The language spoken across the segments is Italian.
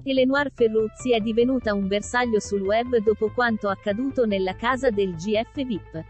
Elénoir Ferruzzi è divenuta un bersaglio sul web dopo quanto accaduto nella casa del GF VIP.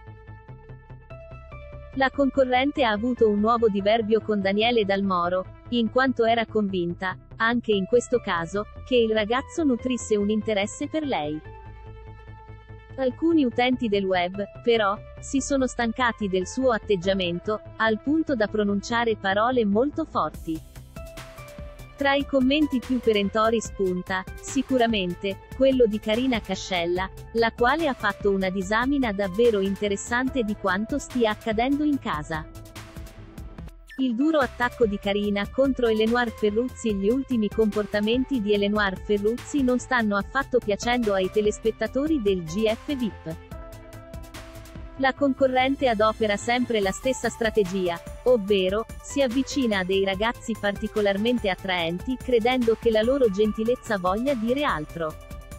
La concorrente ha avuto un nuovo diverbio con Daniele Dal Moro, in quanto era convinta, anche in questo caso, che il ragazzo nutrisse un interesse per lei. Alcuni utenti del web, però, si sono stancati del suo atteggiamento, al punto da pronunciare parole molto forti. Tra i commenti più perentori spunta, sicuramente, quello di Karina Cascella, la quale ha fatto una disamina davvero interessante di quanto stia accadendo in casa. Il duro attacco di Karina contro Elénoir Ferruzzi. Gli ultimi comportamenti di Elénoir Ferruzzi non stanno affatto piacendo ai telespettatori del GF VIP. La concorrente adopera sempre la stessa strategia, ovvero, si avvicina a dei ragazzi particolarmente attraenti credendo che la loro gentilezza voglia dire altro.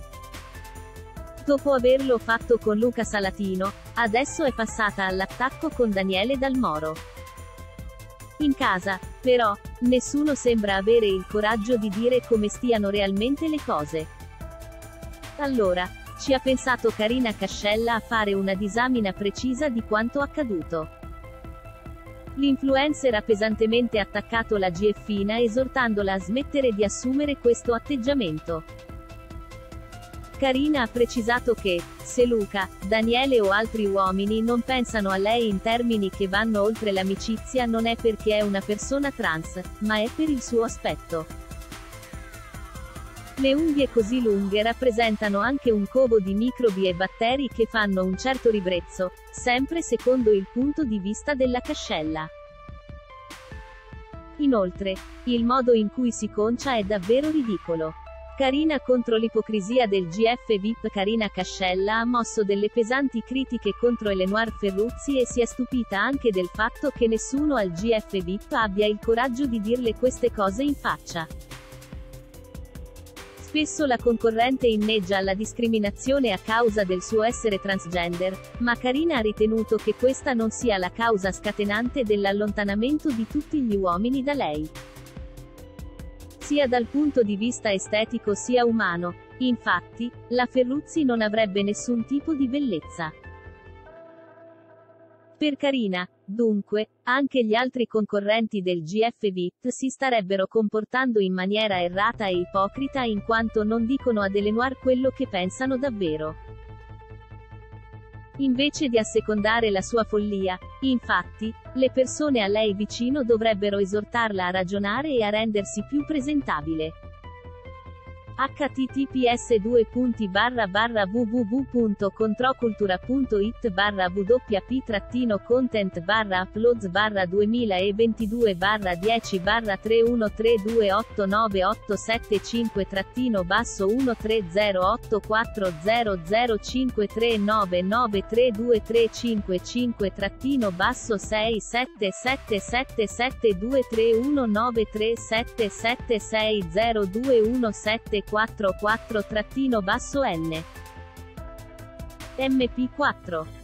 Dopo averlo fatto con Luca Salatino, adesso è passata all'attacco con Daniele Dal Moro. In casa, però, nessuno sembra avere il coraggio di dire come stiano realmente le cose. Allora, ci ha pensato Karina Cascella a fare una disamina precisa di quanto accaduto. L'influencer ha pesantemente attaccato la GFina esortandola a smettere di assumere questo atteggiamento. Karina ha precisato che, se Luca, Daniele o altri uomini non pensano a lei in termini che vanno oltre l'amicizia non è perché è una persona trans, ma è per il suo aspetto. Le unghie così lunghe rappresentano anche un covo di microbi e batteri che fanno un certo ribrezzo, sempre secondo il punto di vista della Cascella. Inoltre, il modo in cui si concia è davvero ridicolo. Karina contro l'ipocrisia del GF VIP. Karina Cascella ha mosso delle pesanti critiche contro Elénoir Ferruzzi e si è stupita anche del fatto che nessuno al GF VIP abbia il coraggio di dirle queste cose in faccia. Spesso la concorrente inneggia alla discriminazione a causa del suo essere transgender, ma Karina ha ritenuto che questa non sia la causa scatenante dell'allontanamento di tutti gli uomini da lei. Sia dal punto di vista estetico sia umano, infatti, la Ferruzzi non avrebbe nessun tipo di bellezza. Per Karina, dunque, anche gli altri concorrenti del GF VIP si starebbero comportando in maniera errata e ipocrita in quanto non dicono ad Elénoir quello che pensano davvero. Invece di assecondare la sua follia, infatti, le persone a lei vicino dovrebbero esortarla a ragionare e a rendersi più presentabile. https://www.controccultura.it/www.p-3-028928077-310377237602174-n MP4